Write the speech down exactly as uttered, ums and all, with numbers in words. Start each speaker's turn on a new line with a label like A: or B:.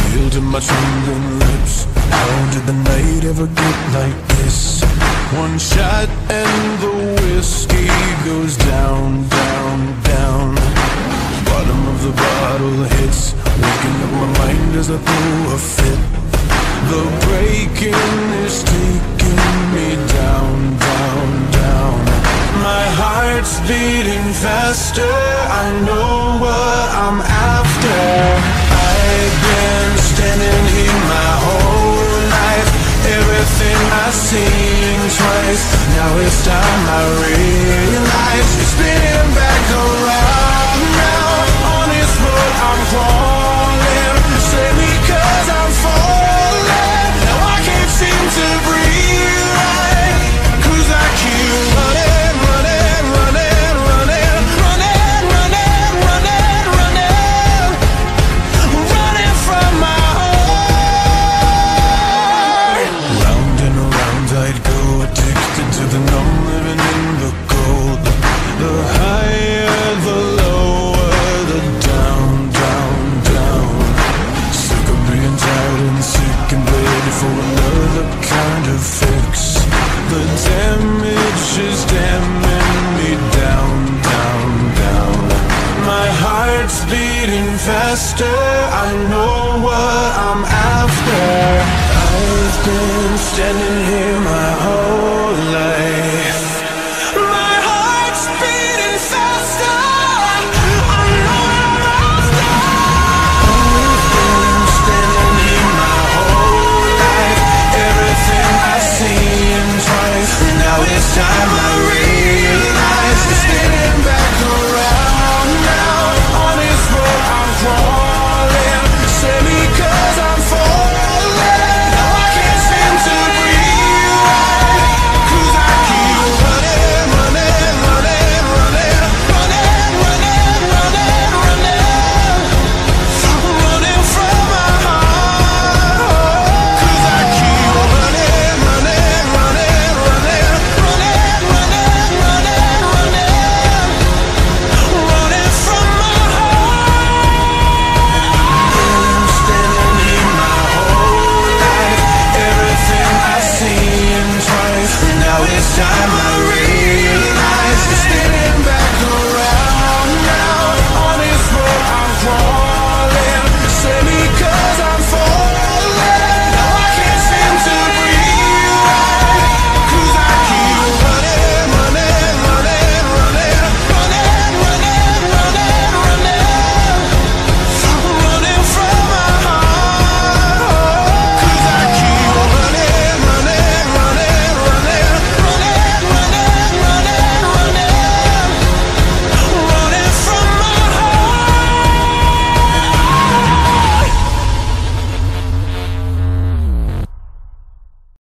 A: Still to my trembling lips. How did the night ever get like this? One shot and the whiskey goes down, down, down. Bottom of the bottle hits, waking up my mind as I throw a fit. The breaking is taking me down, down, down. My heart's beating faster, I know what I'm after. I've been standing here my whole life. Everything I've seen twice, now it's time I realize. It's spinning back around now. On this road I'm crawling, save me cause I'm falling. Now I can't seem to breathe right, cause I keep running, running, running, running, running, running, running, running, running from my heart. Round and around I'd go, addicted to the numb, living in the cold. The higher, the lower, the down, down, down. Sick of being tired and sick and ready for another kind of fix. The damage is damning me down, down, down. My heart's beating faster, I know what I'm after. I've been standing here my whole life.